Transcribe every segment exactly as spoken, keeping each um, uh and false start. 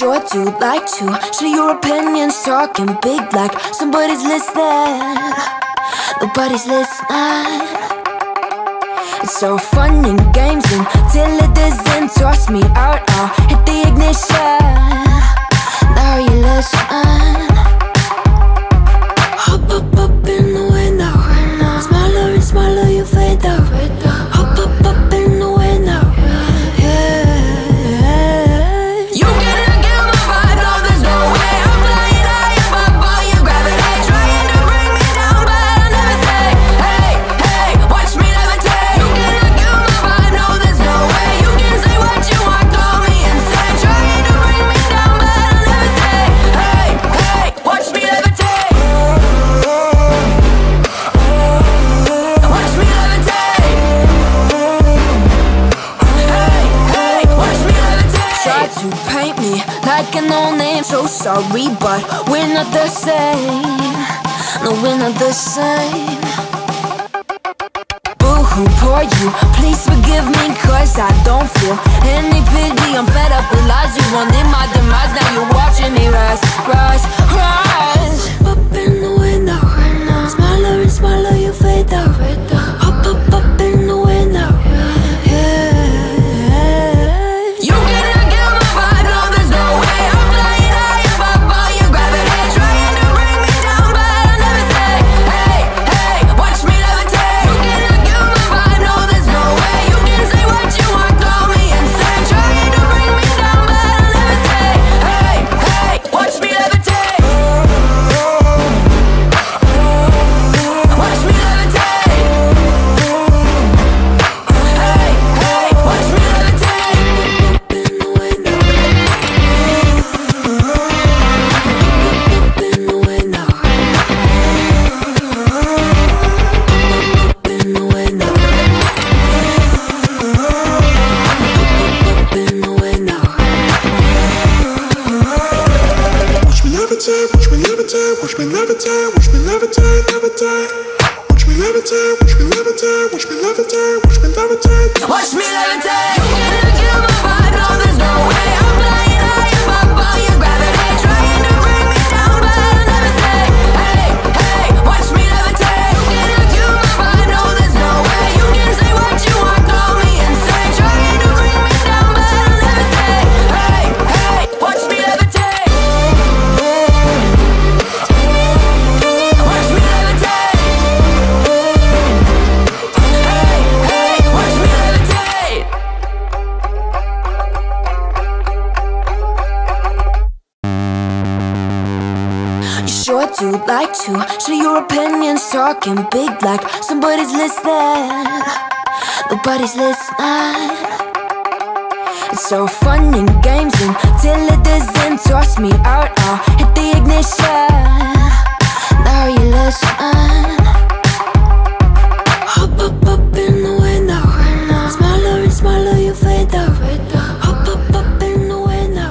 sure do like to share your opinions, talking big like somebody's listening. Nobody's listening. It's so fun and games until it doesn't. Toss me out, I'll hit the ignition. Now you listen. Hop up up in the window. Smaller and smaller you fade out. Hop up up in the window. Like a no-name, so sorry, but we're not the same. No, we're not the same. Boo-hoo, poor you, please forgive me, cause I don't feel any pity. I'm fed up with lies, you wanted my demise. Now you're watching me rise, rise, rise. Up in the window, smaller and smaller you fade out. Up, up, up in the window. Watch me levitate. You cannot kill my vibe, no, there's no way. I'm flying high above all your gravity, trying to bring me down, but I'll never stay. Hey, hey, watch me levitate. You cannot kill my vibe, no, there's no way. You can say what you want, call me insane, trying to bring me down, but I'll never stay. Hey, hey, watch me levitate. Watch me levitate. Hey, hey, watch me levitate. You sure do like to share your opinions, talking big like somebody's listening. Nobody's listening. It's so fun and games until it doesn't. Toss me out, I'll hit the ignition. Now you listen. Hop up up in the window. Smaller and smaller you fade out. Hop up up in the window.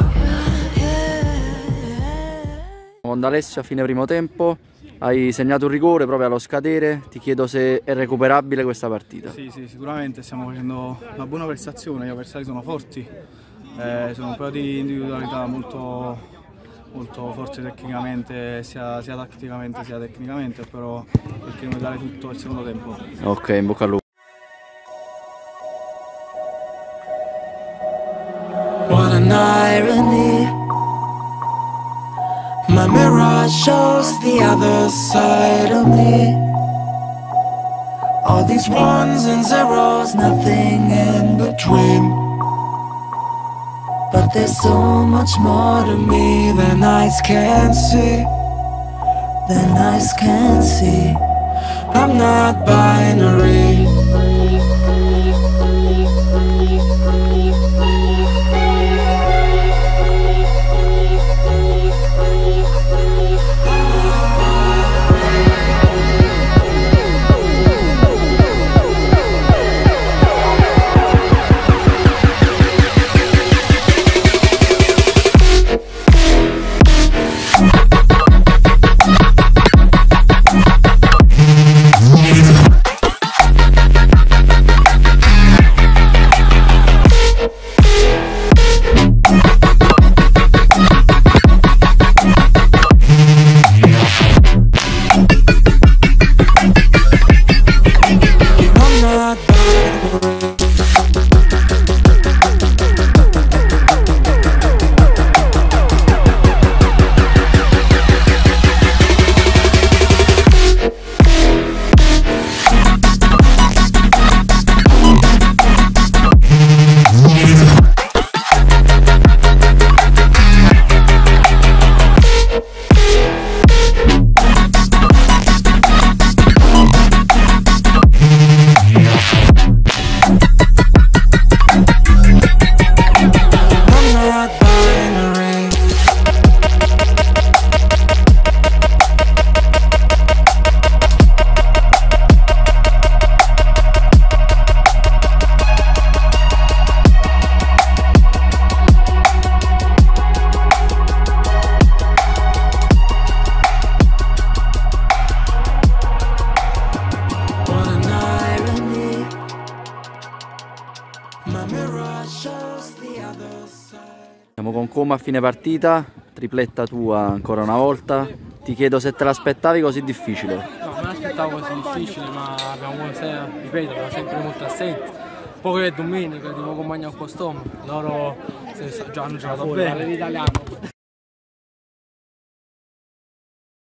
Con Alessio a fine primo tempo hai segnato un rigore proprio allo scadere, ti chiedo se è recuperabile questa partita. Sì, sì, sicuramente stiamo facendo una buona prestazione, gli avversari sono forti, eh, sono un po' di individualità molto, molto forti tecnicamente, sia, sia tatticamente sia tecnicamente, però cercheremo di dare tutto il secondo tempo. Ok, in bocca al lupo. What an irony. My mirror shows the other side of me. All these ones and zeros, nothing in between. But there's so much more to me than eyes can see. Than eyes can see. I'm not binary. Siamo con Como a fine partita, tripletta tua ancora una volta. Ti chiedo se te l'aspettavi così difficile. No, non aspettavo così difficile, ma abbiamo, ripeto, abbiamo sempre molto assenti. Poi che domenica, tipo compagno a costume, loro già hanno giocato bene.